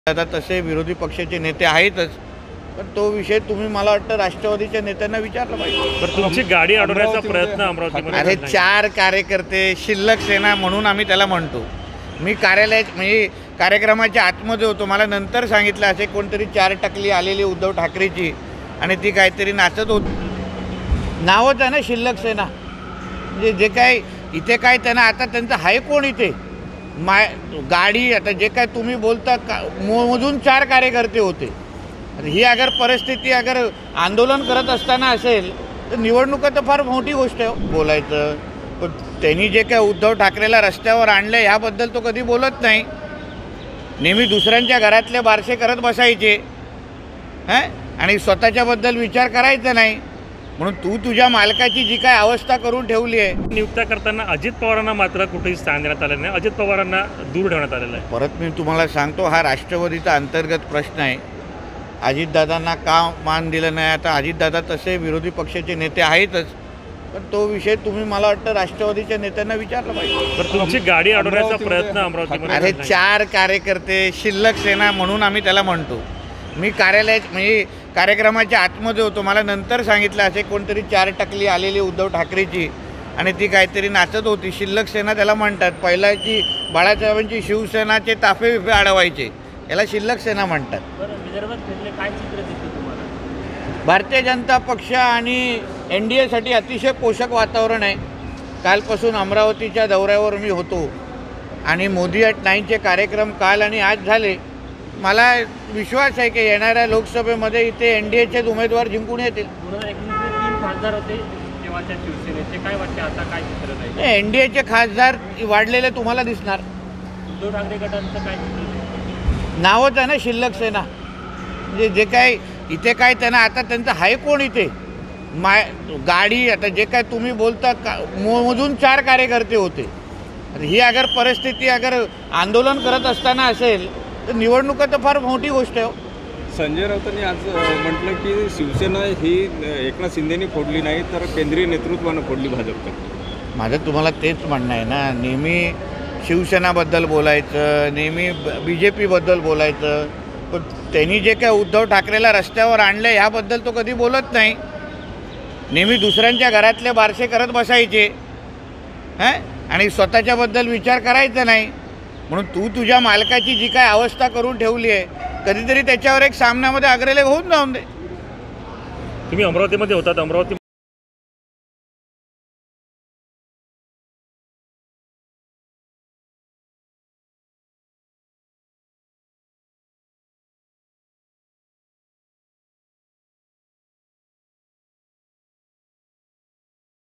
आता तसे विरोधी पक्षाचे नेते आहेतच, पण तो विषय तुम्ही मला वाटतं राष्ट्रवादीच्या नेत्यांना विचारला पाहिजे. तर तुमची गाडी अडवण्याचा प्रयत्न अमरावतीमध्ये अरे झाला. 4 कार्यकर्ते शिल्लक सेना म्हणून आम्ही त्याला म्हणतो. मी कार्यालयात म्हणजे कार्यक्रमाच्या आतमध्ये होतो, मला नंतर सांगितलं असे कोणतरी 4 टकली आलेली उद्धव ठाकरेची आणि ती काहीतरी नाचत होती. नावच आहे ना शिल्लक सेना. म्हणजे जे काय इथे काय त्यांना आता त्यांचं आहे कोण इथे गाडी आता जे काय तुम्ही बोलता मोजून 4 कार्यकर्ते होते. ही अगर परिस्थिती अगर आंदोलन करत असताना असेल तर निवडणुका तर फार मोठी गोष्ट आहे बोलायचं. पण त्यांनी जे काय उद्धव ठाकरेला रस्त्यावर आणलं ह्याबद्दल तो कधी बोलत नाही. नेहमी दुसऱ्यांच्या घरातले बारसे करत बसायचे आणि स्वतःच्याबद्दल विचार करायचा नाही. म्हणून तू तुझ्या मालकाची जी काय अवस्था करून ठेवली आहे. नियुक्त करताना अजित पवारांना मात्र कुठेही स्थान देण्यात आलं नाही. अजित पवारांना दूर ठेवण्यात आलेलं आहे. परत मी तुम्हाला सांगतो, हा राष्ट्रवादीचा अंतर्गत प्रश्न आहे. अजितदादांना का मान दिलं नाही. आता अजितदादा तसे विरोधी पक्षाचे नेते आहेतच, पण तो विषय तुम्ही मला वाटतं राष्ट्रवादीच्या नेत्यांना विचारला पाहिजे. तर तुमची गाडी अडवण्याचा प्रयत्न अमरावतीमध्ये अरे झाला. 4 कार्यकर्ते शिल्लक सेना म्हणून आम्ही त्याला म्हणतो. मी कार्यालयात म्हणजे कार्यक्रमाच्या आतमध्ये होतो, मला नंतर सांगितलं असे कोणतरी 4 टकली आलेली उद्धव ठाकरेची आणि ती काहीतरी नाचत होती. शिल्लक सेना त्याला म्हणतात. पहिल्याची बाळासाहेबांची शिवसेनाचे ताफे बिफे अडवायचे, याला शिल्लक सेना म्हणतात. भारतीय जनता पक्ष आणि NDAसाठी अतिशय पोषक वातावरण आहे. कालपासून अमरावतीच्या दौऱ्यावर मी होतो आणि मोदी ॲट 9चे कार्यक्रम काल आणि आज झाले. मला विश्वास आहे की येणाऱ्या लोकसभेमध्ये इथे NDAचे उमेदवार जिंकून येतील. 3 खासदार होते तेव्हाच्या शिवसेनेचे, काय वाटते आता काय चित्र आहे? NDAचे खासदार वाढलेले तुम्हाला दिसणार. उद्धव ठाकरे गटांचं काय चित्र आहे? नावच आहे ना शिल्लक सेना. म्हणजे जे काय इथे काय त्यांना आता त्यांचं आहे कोण इथे गाडी आता जे काय तुम्ही बोलता मोजून 4 कार्यकर्ते होते. ही अगर परिस्थिती अगर आंदोलन करत असताना असेल तर निवडणुका तर फार मोठी गोष्ट आहे. संजय राऊतांनी आज म्हटलं की शिवसेना ही एकनाथ शिंदेनी फोडली नाही तर केंद्रीय नेतृत्वानं फोडली भाजपचं. माझं तुम्हाला तेच म्हणणं आहे ना. नेहमी शिवसेनाबद्दल बोलायचं, नेहमी BJPबद्दल बोलायचं, पण त्यांनी जे काय उद्धव ठाकरेला रस्त्यावर आणलं ह्याबद्दल तो कधी बोलत नाही. नेहमी दुसऱ्यांच्या घरातले बारसे करत बसायचे आणि स्वतःच्याबद्दल विचार करायचा नाही. म्हणून तू तुझ्या मालकाची जी काय अवस्था करून ठेवली आहे, कधीतरी त्याच्यावर एक सामन्यामध्ये अग्रलेख होऊन जाऊन दे. तुम्ही अमरावतीमध्ये होतात. अमरावती